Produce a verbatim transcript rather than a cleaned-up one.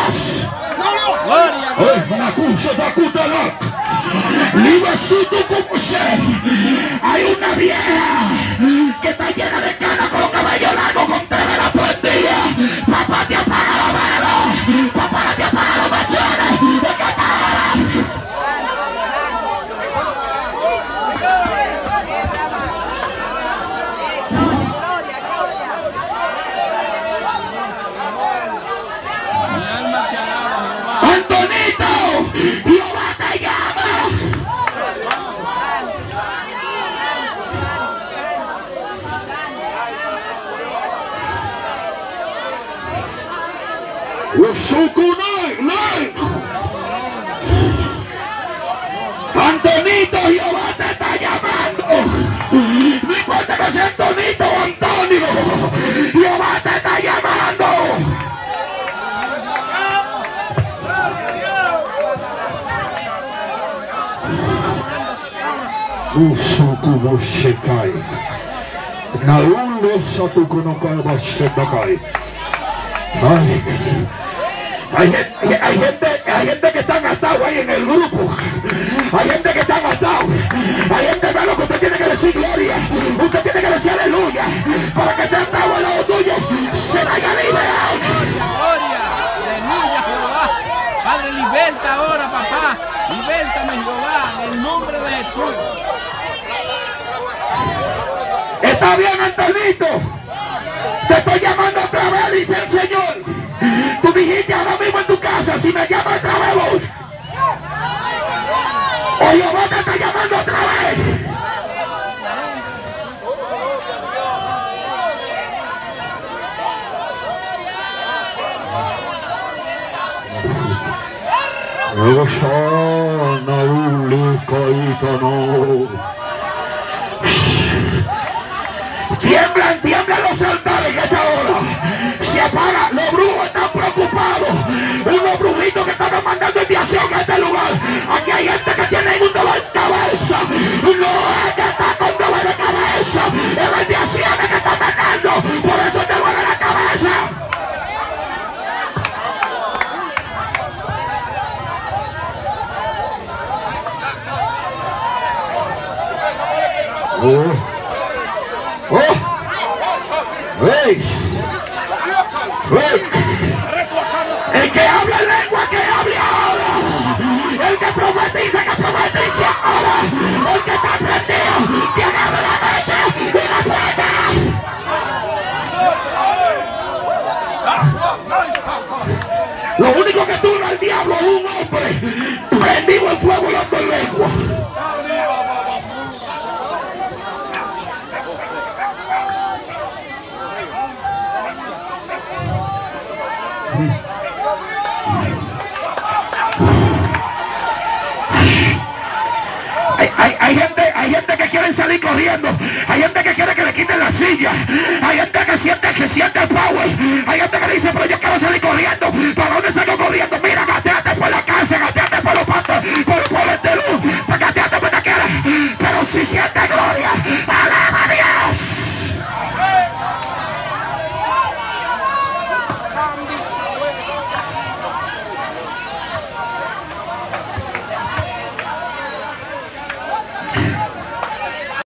Dios. Hoy la cucha de Acutalac. Libacito como ser. Hay una vieja que está llena de canas con los cabellos largos con tres velas prendidas. Papá te apaga la vela. Papá te apaga los mechones. ¿De qué apagará? Antonito, Jehová te llama. Antonito, Jehová te está llamando. No importa que sea Antonito o Antonio, Jehová te está llamando. Usukubo Shekai. Naulo Satukunokai Shekai. Ay. Hay gente, hay, gente, hay gente que está gastado ahí en el grupo. Hay gente que está gastado. Hay gente, hermano, que usted tiene que decir gloria. Usted tiene que decir aleluya. Para que esté atado al lado tuyo se vaya liberado. Gloria, aleluya, Jehová. Padre, liberta ahora, papá. Libértame, Jehová, en el nombre de Jesús. Está bien, Antonito. Te estoy llamando otra vez, dice el Señor. Tú dijiste ahora mismo en tu casa, si me llamas otra vez voy. O Jehová te está llamando otra vez. Tiemblan, tiemblan los altares en esta hora. Se apaga, los brujos están preocupados. Unos brujitos que están mandando enviación a este lugar. Aquí hay gente que tiene un dolor de cabeza. No es que está con dolor de cabeza. Es la enviación que está mandando. Por eso te duele la cabeza. Oh. Oh, hey, hey. El que habla en lengua, que hable ahora. El que profetiza, que profetice ahora. El que está prendido, que agarre la mecha y la puerta. Lo único que tuvo el diablo es un hombre prendido en fuego hablando en lengua. Hay, hay, hay, gente, hay gente que quiere salir corriendo. Hay gente que quiere que le quiten la silla. Hay gente que siente que siente el power. Hay gente que dice, pero yo quiero salir corriendo. ¿Para dónde